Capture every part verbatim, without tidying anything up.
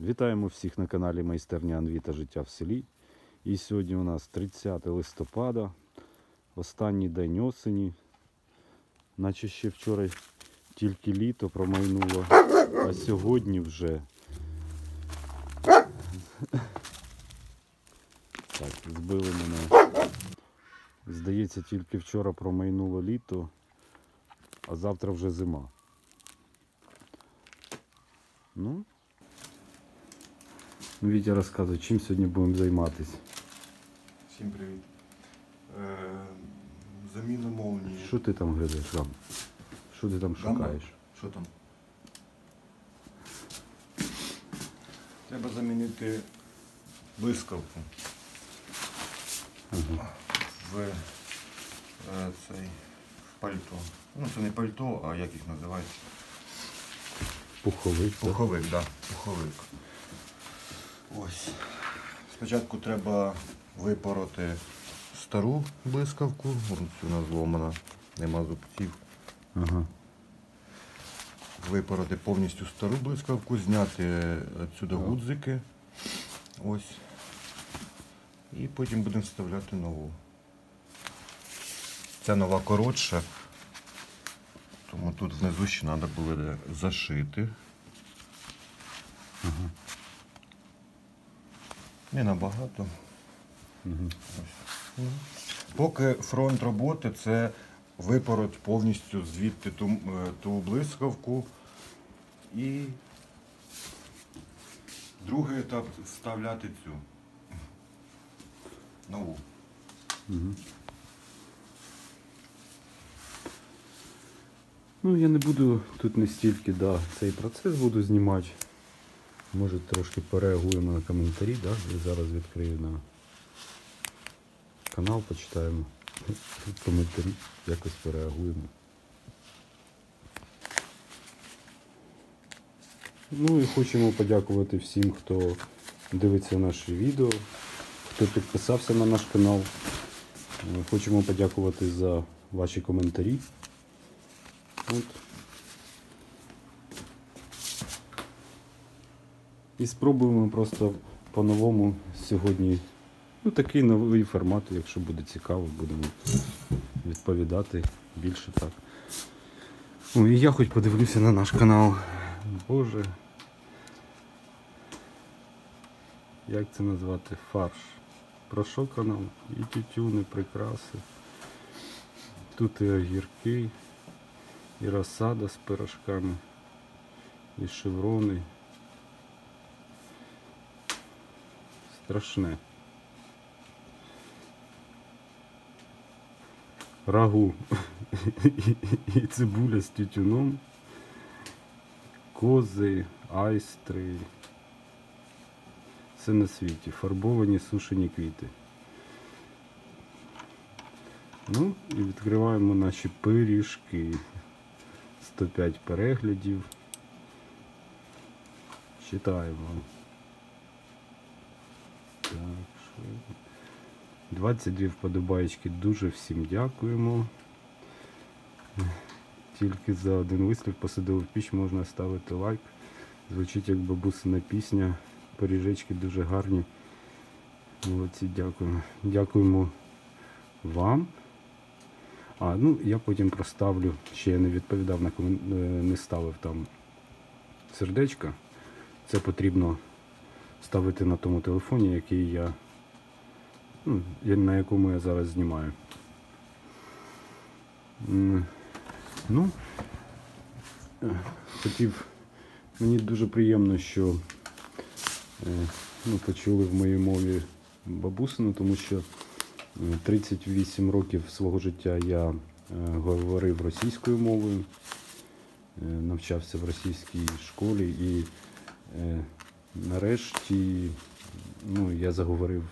Вітаємо всіх на каналі Майстерня Анві та Життя в селі. І сьогодні у нас тридцяте листопада, останній день осені. Наче ще вчора тільки літо промайнуло, а сьогодні вже так, збили мене. Здається, тільки вчора промайнуло літо, а завтра вже зима. Ну, Вітя розказує, чим сьогодні будемо займатися. Всім привіт. Е, заміна молнії. Що ти там гризеш, Рам? Що ти там Гамба? шукаєш? Що там? Треба замінити блискавку Ага. в, е, цей, в пальто. Ну це не пальто, а як їх називають? Пуховик. так? Пуховик, так, да, пуховик. Ось. Спочатку треба випороти стару блискавку, ось вона зломана, нема зубців. Ага. Випороти повністю стару блискавку, зняти відсюди гудзики. Ось. І потім будемо вставляти нову. Ця нова коротша, тому тут внизу ще треба буде зашити. Ага. Не набагато. Угу. Ось. Поки фронт роботи це випороть повністю звідти ту, е, ту блискавку. І другий етап вставляти цю нову. Угу. Ну, я не буду тут не стільки, да, цей процес буду знімати. Може трошки пореагуємо на коментарі, да? Я зараз відкрию на канал, почитаємо коментарі, якось пореагуємо. Ну і хочемо подякувати всім, хто дивиться наші відео, хто підписався на наш канал. Хочемо подякувати за ваші коментарі. От. І спробуємо просто по-новому сьогодні, ну такий новий формат, якщо буде цікаво, будемо відповідати більше так. Ну і я хоч подивлюся на наш канал. Боже. Як це назвати? Фарш. Про що канал? І тютюни, прикраси. Тут і огірки, і розсада з пирожками, і шеврони. Страшне. Рагу і цибуля з тютюном, кози, айстри. Все на світі. Фарбовані сушені квіти. Ну і відкриваємо наші пиріжки. сто п'ять переглядів. Читаємо. Так, що? двадцять дві вподобаєчки. Дуже всім дякуємо. Тільки за один вислів посадив в піч, можна ставити лайк. Звучить як бабусина пісня. Пиріжечки дуже гарні. Молодці, дякуємо. Дякуємо вам. А, ну я потім проставлю, ще я не відповідав на комент... не ставив там сердечка. Це потрібно ставити на тому телефоні, який я, ну, на якому я зараз знімаю. Ну, хотів, мені дуже приємно, що ну, почули в моїй мові бабусину, тому що тридцять вісім років свого життя я говорив російською мовою, навчався в російській школі і нарешті ну, я заговорив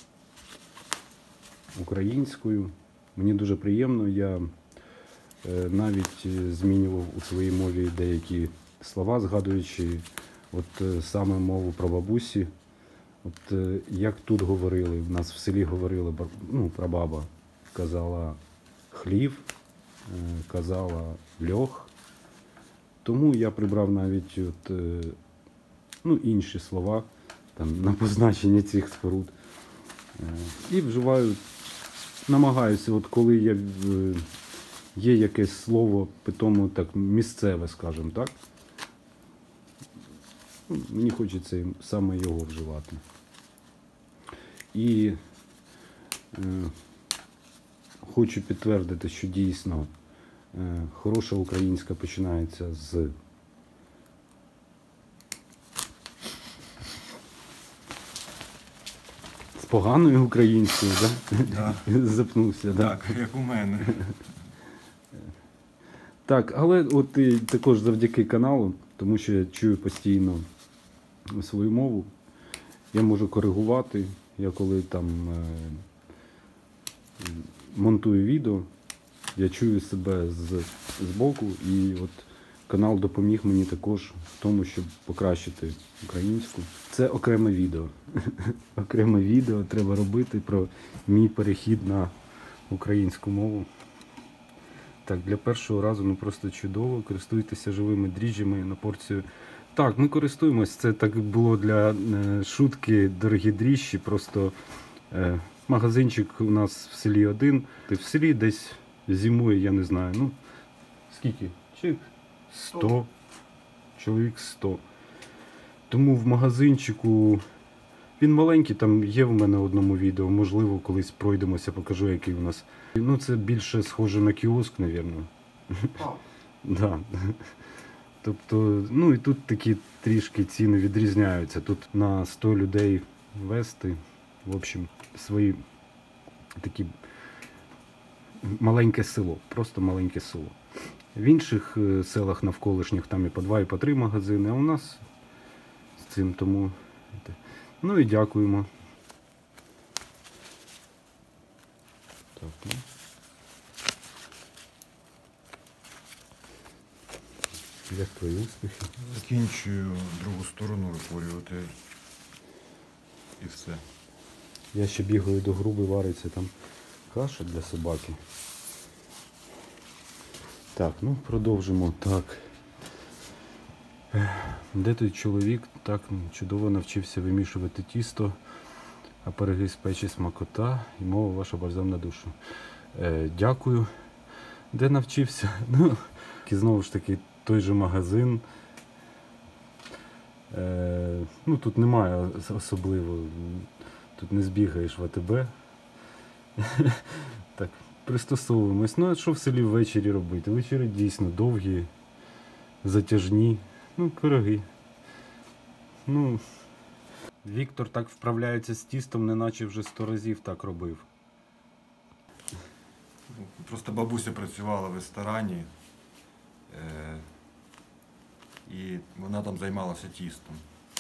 українською. Мені дуже приємно, я навіть змінював у своїй мові деякі слова, згадуючи от саме мову про бабусі. От як тут говорили, в нас в селі говорили, ну, прабаба казала хлів, казала льох. Тому я прибрав навіть от ну, інші слова там, на позначення цих споруд. Е, І вживаю, намагаюся, от коли є, е, є якесь слово, питому так місцеве, скажімо так, ну, мені хочеться їм саме його вживати. І е, хочу підтвердити, що дійсно е, хороша українська починається з з поганою українською, да? Да. Запнувся, да? Так, як у мене. Так, але от і також завдяки каналу, тому що я чую постійно свою мову, я можу коригувати. Я коли там е, монтую відео, я чую себе з, з боку, і от канал допоміг мені також в тому, щоб покращити українську. Це окреме відео. Окреме відео треба робити про мій перехід на українську мову. Так, для першого разу ну просто чудово. Користуйтеся живими дріжджами на порцію. Так, ми користуємось. Це так було для е, шутки, дорогі дріжджі. Просто е, магазинчик у нас в селі один. Ти в селі десь зимує, я не знаю. Ну, скільки? Чик? сто. Чоловік сто. Тому в магазинчику він маленький, там є в мене в одному відео. Можливо, колись пройдемося, покажу, який у нас. Ну, це більше схоже на кіоск, мабуть. Да. Тобто, ну і тут такі трішки ціни відрізняються. Тут на сто людей вести, в общем, свої такі маленьке село, просто маленьке село. В інших е, селах навколишніх там і по два, і по три магазини, а у нас з цим тому. Ну і дякуємо. Так, ну. Як твої успіхи? Закінчую другу сторону випорювати. І все. Я ще бігаю до груби, вариться там каша для собаки. Так, ну продовжимо. Так. Де той чоловік так чудово навчився вимішувати тісто, а пироги з печі смакота і мова ваша бальзам на душу. Е, дякую. Де навчився? Ну, і знову ж таки, той же магазин. Е, ну, тут немає особливо, тут не збігаєш в АТБ. Так, пристосовуємось. Ну, а що в селі ввечері робити? Вечері дійсно довгі, затяжні. Ну, пироги. Ну, Віктор так вправляється з тістом, неначе вже сто разів так робив. Просто бабуся працювала в ресторані, е- і вона там займалася тістом.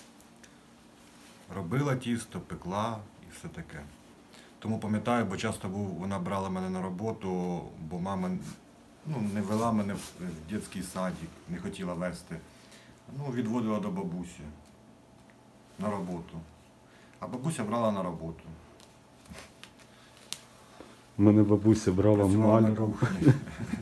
Робила тісто, пекла і все таке. Тому пам'ятаю, бо часто був, вона брала мене на роботу, бо мама ну, не вела мене в дитячий садик, не хотіла вести. Ну, відводила до бабусі на роботу. А бабуся брала на роботу. Мене бабуся брала Працювала на маляром. кухні.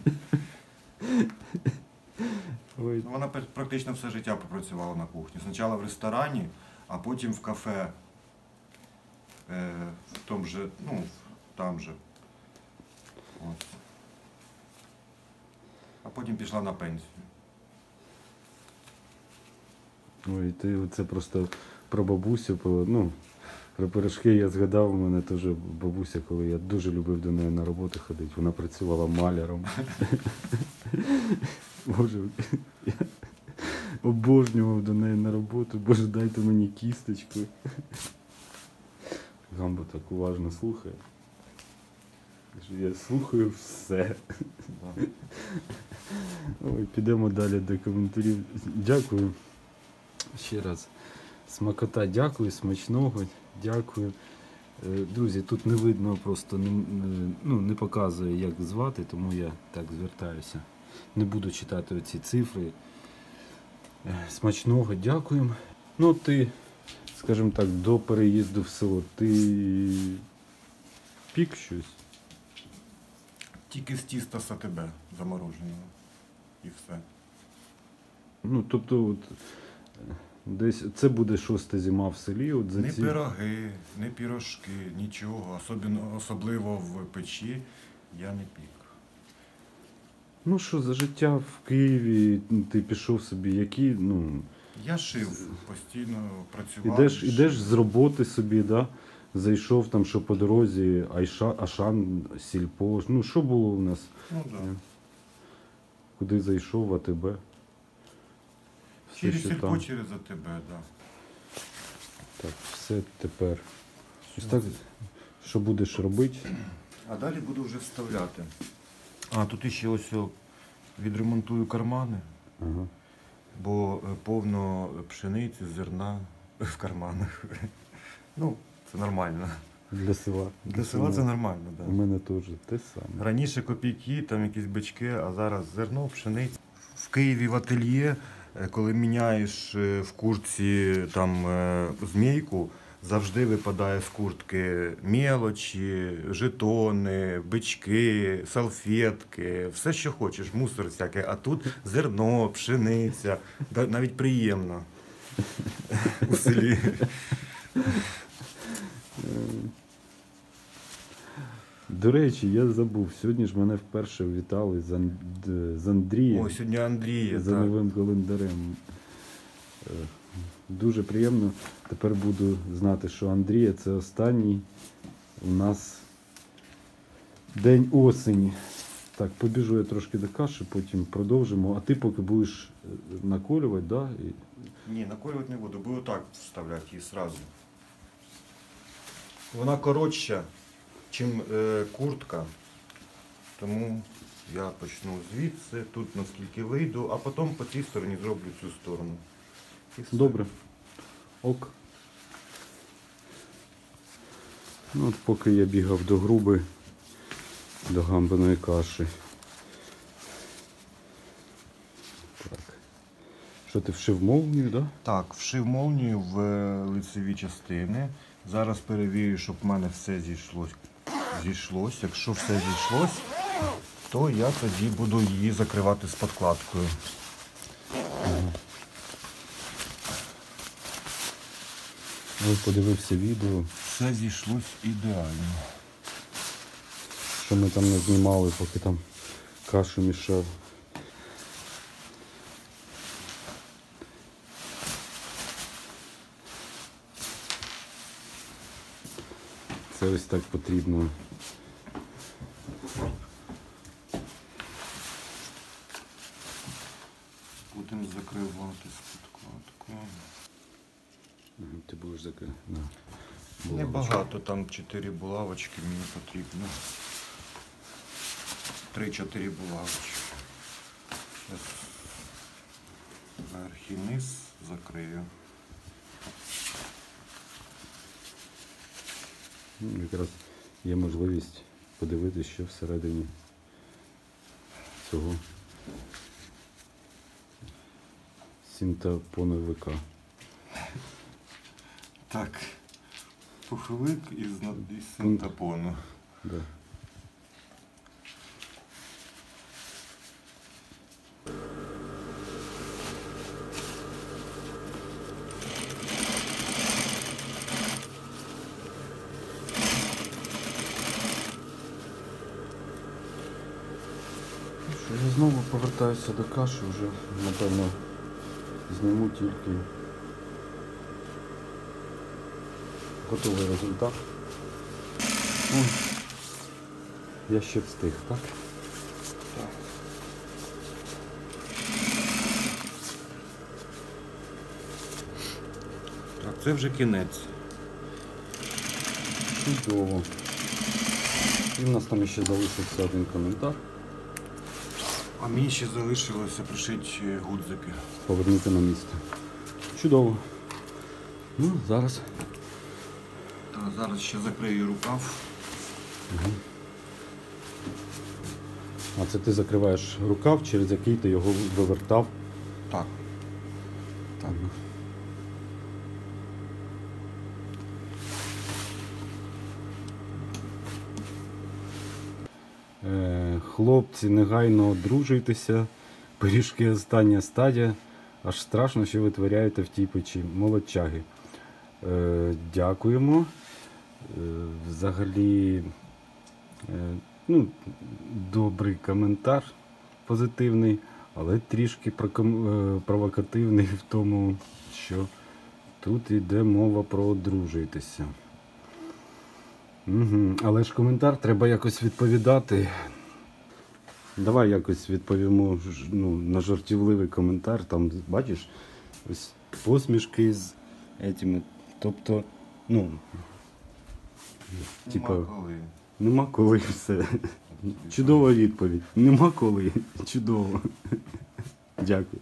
Ой. Ну, вона практично все життя попрацювала на кухні. Спочатку в ресторані, а потім в кафе. Е, в тому же, ну, там же. От. А потім пішла на пенсію. Ой, ти це просто про бабусю, про, ну, про пирожки я згадав, у мене теж бабуся, коли я дуже любив до неї на роботу ходити, вона працювала маляром. Боже, я обожнював до неї на роботу, боже, дайте мені кісточку. Гамбо так уважно слухає. Я слухаю все. Ой, підемо далі до коментарів. Дякую. Ще раз. Смакота, дякую, смачного, дякую. Е, Друзі, тут не видно, просто не, не- ну, не показує, як звати, тому я так звертаюся. Не буду читати оці цифри. Е, Смачного, дякуємо. Ну, ти, скажімо так, до переїзду в село, ти пік щось? Тільки з тіста з АТБ замороженого. І все. Ну, тобто, от, е, Десь це буде шоста зима в селі. От за Ні ці... пироги, ні пірожки, нічого. Особливо, особливо в печі я не пік. Ну що, за життя в Києві ти пішов собі, які, ну, Я шив, постійно працював. ідеш, шив. ідеш з роботи собі, да? Зайшов там, що по дорозі, Айша, Ашан, Сільпо, ну що було у нас? Ну, да. Куди зайшов, АТБ? Все, Через що сільпо, там. через АТБ, так. Да. Так, все тепер. Ось так, що будеш робити? А далі буду вже вставляти. А, тут ще ось о, відремонтую кармани, Ага. бо е, повно пшениці, зерна в карманах. Ну, це нормально. Для села. Для села це нормально, так. У Да. мене теж те саме. Раніше копійки, там якісь бички, а зараз зерно, пшениця. В Києві в ательє, е, коли міняєш е, в куртці там е, змійку, завжди випадає з куртки мелочі, жетони, бички, салфетки, все, що хочеш, мусор всякий. А тут зерно, пшениця, да- навіть приємно у селі. До речі, я забув, сьогодні ж мене вперше вітали з, Анд... з Андрієм. Ой, сьогодні Андрія, За так. новим календарем. Е, Дуже приємно. Тепер буду знати, що Андрія це останній у нас день осені. Так, побіжу я трошки до каші, потім продовжимо. А ти поки будеш е, наколювати, да? І... Ні, наколювати не буду, буду так вставляти її одразу. Вона коротша, ніж е, куртка, тому я почну звідси, тут наскільки вийду, а потім по цій стороні зроблю цю сторону. І все. Добре. Ок. Ну, от поки я бігав до груби, до гамбиної каші. Так. Що ти вшив молнію, да? Так, вшив молнію в е, лицеві частини. Зараз перевірю, щоб в мене все зійшлось. зійшлось. Якщо все зійшлось, то я тоді буду її закривати з подкладкою. Ось подивився відео, Все зійшлось ідеально. що ми там не знімали, поки там кашу мішав. Це ось так потрібно. Будемо закривати з подкладкою. Мгм, ти будеш закрити. Да. Небагато, там чотири булавочки мені потрібно. Три-чотири булавочки. Зараз верх і низ закрию. Ну, якраз є можливість подивитися, що всередині цього синтепоновика. Так, пуховик із, над- із синтепону. Да. Що, я знову повертаюся до каші, вже, напевно, зніму тільки готовий результат. О, я ще встиг, так? Так. Так, це вже кінець. Чудово. І в нас там ще залишився один коментар. А мені ще залишилося пришити гудзики. Повернути на місце. Чудово. Ну, зараз. Так, зараз ще закрию рукав. А це ти закриваєш рукав, через який ти його вивертав. Так. Так. Е, хлопці, негайно одружуйтеся. Пиріжки остання стадія. Аж страшно, що ви творяєте в тій печі. Молодчаги. Е, дякуємо. Е, взагалі, е, ну, добрий коментар, позитивний, але трішки проком- е, провокативний в тому, що тут йде мова про одружуйтеся. Угу. Але ж коментар треба якось відповідати. Давай якось відповімо ж- ну, на жартівливий коментар. Там, бачиш, ось посмішки з етими. Тобто, ну, типа, Нема коли. нема коли все. Чудова відповідь. Нема коли. Чудово. Дякую.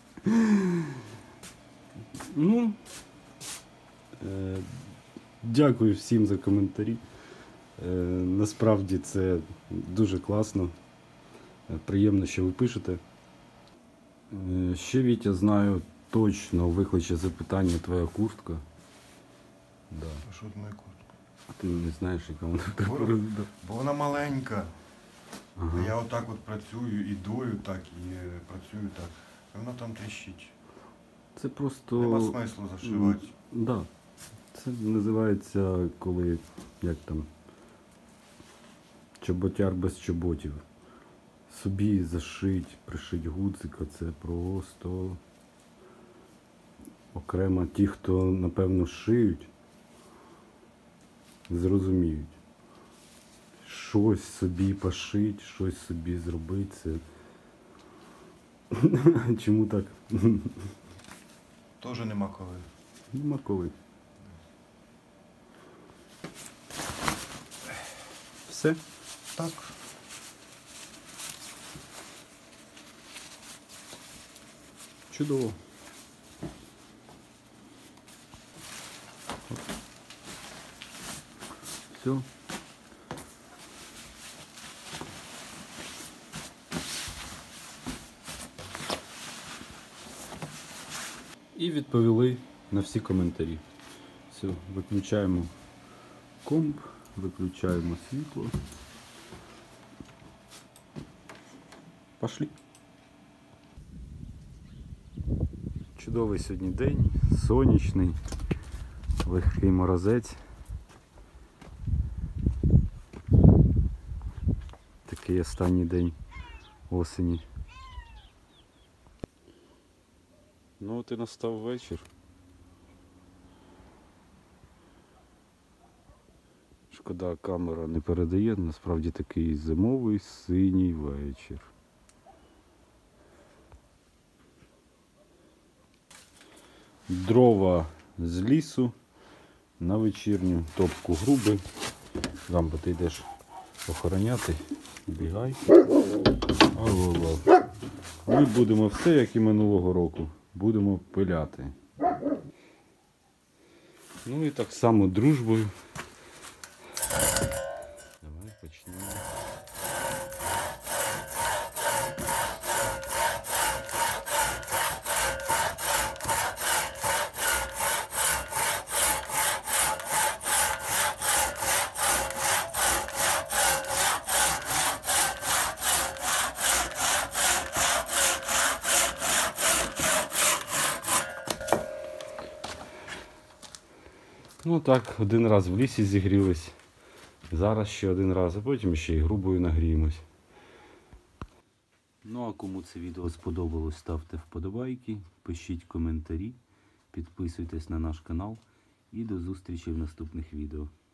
Ну, е, дякую всім за коментарі. Е, насправді це дуже класно. Е, Приємно, що ви пишете. Е, Ще, Вітя, знаю, точно викличе запитання твоя куртка. Да. А що з моєю курткою? Ти не знаєш, яка вона Бо- така. Бо вона маленька. Ага. Я отак от працюю, і дою так, і е, працюю так. І вона там тріщить. Це просто. Нема смислу зашивати. М, Да. Це називається, коли, як там, чоботяр без чоботів. Собі зашить, пришить гудзика, це просто окремо ті, хто, напевно, шиють, зрозуміють. Щось собі пошить, щось собі зробити, це. Чому так? Теж нема коли. Нема коли. Все? Так. Чудово. Все. І відповіли на всі коментарі. Все, виключаємо комп, виключаємо світло. Пошли. Чудовий сьогодні день, сонячний, легкий морозець. Такий останній день осені. Ну от і настав вечір. Шкода, камера не передає, насправді такий зимовий синій вечір. Дрова з лісу на вечірню топку груби. Рамбо, ти йдеш охороняти, бігай. Алло. Ми будемо все, як і минулого року. Будемо пиляти. Ну і так само дружбою. Давай почнемо. Ну так, один раз в лісі зігрілись, зараз ще один раз, а потім ще й грубою нагріємось. Ну а кому це відео сподобалось, ставте вподобайки, пишіть коментарі, підписуйтесь на наш канал і до зустрічі в наступних відео.